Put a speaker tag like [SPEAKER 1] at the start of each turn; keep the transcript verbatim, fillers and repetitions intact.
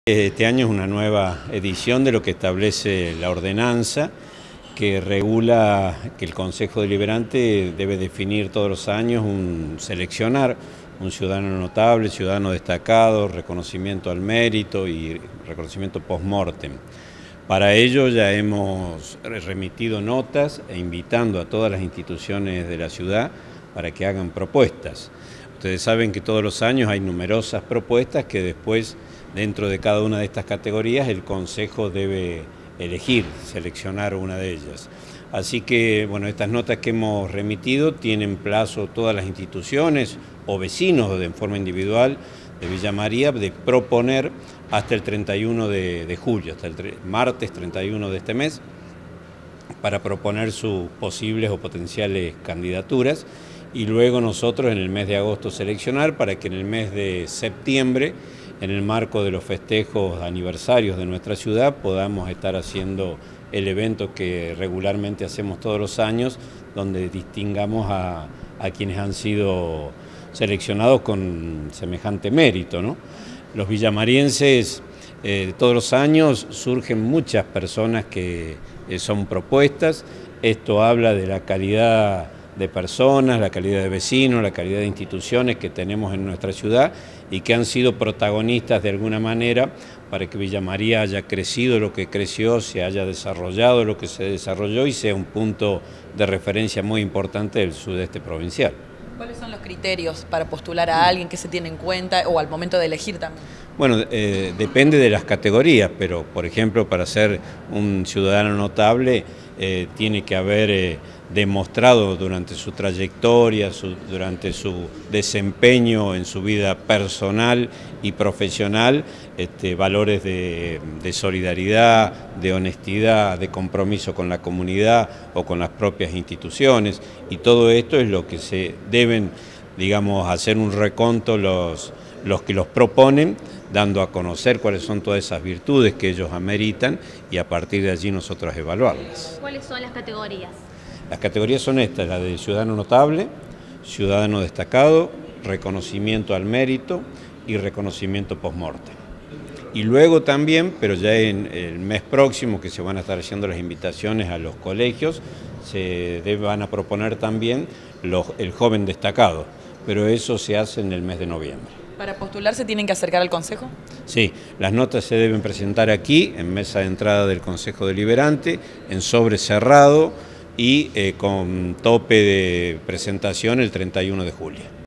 [SPEAKER 1] Este año es una nueva edición de lo que establece la ordenanza que regula que el Consejo Deliberante debe definir todos los años, un, seleccionar un ciudadano notable, ciudadano destacado, reconocimiento al mérito y reconocimiento post-mortem. Para ello ya hemos remitido notas e invitando a todas las instituciones de la ciudad para que hagan propuestas. Ustedes saben que todos los años hay numerosas propuestas que después, dentro de cada una de estas categorías, el Consejo debe elegir, seleccionar una de ellas. Así que, bueno, estas notas que hemos remitido tienen plazo todas las instituciones o vecinos de forma individual de Villa María de proponer hasta el treinta y uno de julio, hasta el martes treinta y uno de este mes, para proponer sus posibles o potenciales candidaturas y luego nosotros en el mes de agosto seleccionar para que en el mes de septiembre, en el marco de los festejos aniversarios de nuestra ciudad, podamos estar haciendo el evento que regularmente hacemos todos los años, donde distingamos a, a quienes han sido seleccionados con semejante mérito, ¿no? Los villamarienses, eh, todos los años surgen muchas personas que eh, son propuestas. Esto habla de la calidad de personas, la calidad de vecinos, la calidad de instituciones que tenemos en nuestra ciudad y que han sido protagonistas de alguna manera para que Villa María haya crecido lo que creció, se haya desarrollado lo que se desarrolló y sea un punto de referencia muy importante del sudeste provincial.
[SPEAKER 2] ¿Cuáles son los criterios para postular a alguien que se tiene en cuenta o al momento de elegir también?
[SPEAKER 1] Bueno, eh, depende de las categorías, pero por ejemplo para ser un ciudadano notable eh, tiene que haber eh, demostrado durante su trayectoria, su, durante su desempeño en su vida personal y profesional, este, valores de, de solidaridad, de honestidad, de compromiso con la comunidad o con las propias instituciones, y todo esto es lo que se deben, digamos, hacer un reconto los, los que los proponen, dando a conocer cuáles son todas esas virtudes que ellos ameritan y a partir de allí nosotros evaluarlas.
[SPEAKER 3] ¿Cuáles son las categorías?
[SPEAKER 1] Las categorías son estas, la de ciudadano notable, ciudadano destacado, reconocimiento al mérito y reconocimiento post-mortem. Y luego también, pero ya en el mes próximo que se van a estar haciendo las invitaciones a los colegios, se van a proponer también los, el joven destacado, pero eso se hace en el mes de noviembre.
[SPEAKER 2] ¿Para postular se tienen que acercar al Consejo?
[SPEAKER 1] Sí, las notas se deben presentar aquí, en mesa de entrada del Consejo Deliberante, en sobre cerrado y eh, con tope de presentación el treinta y uno de julio.